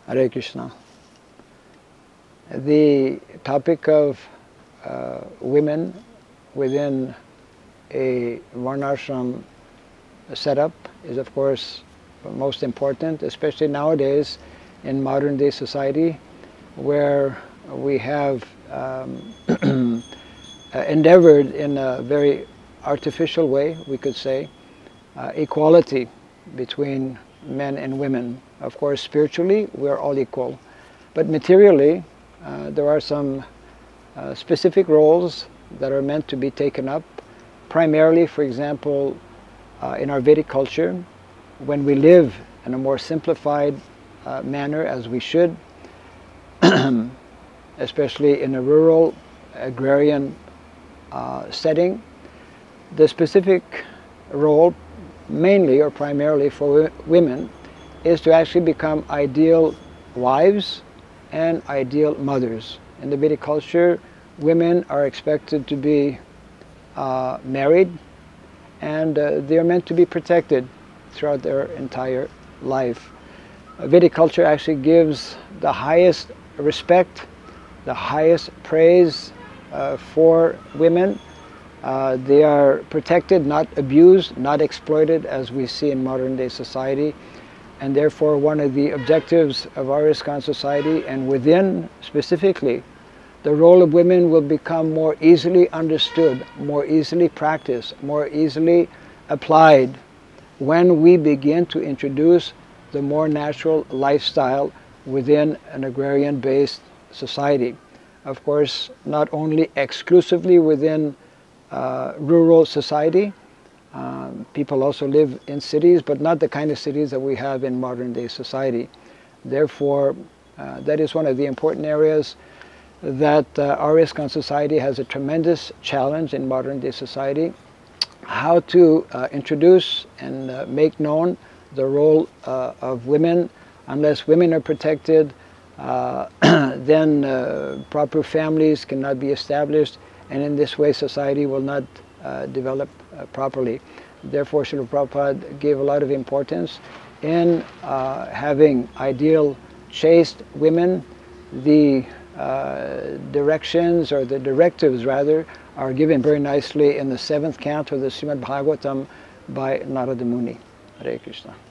Hare Krishna. The topic of women within a varnashram setup is, of course, most important, especially nowadays in modern day society, where we have endeavored in a very artificial way, we could say, equality between men and women. Of course, spiritually, we are all equal. But materially, there are some specific roles that are meant to be taken up, primarily, for example, in our Vedic culture, when we live in a more simplified manner, as we should, especially in a rural, agrarian setting, the specific role, mainly or primarily for women, is to actually become ideal wives and ideal mothers. In the Vedic culture, women are expected to be married, and they are meant to be protected throughout their entire life. Vedic culture actually gives the highest respect, the highest praise for women. They are protected, not abused, not exploited, as we see in modern day society. And therefore, one of the objectives of our ISKCON society, and within specifically, the role of women will become more easily understood, more easily practiced, more easily applied when we begin to introduce the more natural lifestyle within an agrarian-based society. Of course, not only exclusively within rural society. People also live in cities, but not the kind of cities that we have in modern day society. Therefore, that is one of the important areas that our ISKCON society has a tremendous challenge in modern day society: how to introduce and make known the role of women. Unless women are protected, then proper families cannot be established, and in this way society will not develop properly. Therefore, Srila Prabhupada gave a lot of importance in having ideal, chaste women. The directions, or the directives rather, are given very nicely in the 7th canto of the Srimad Bhagavatam by Narada Muni. Hare Krishna.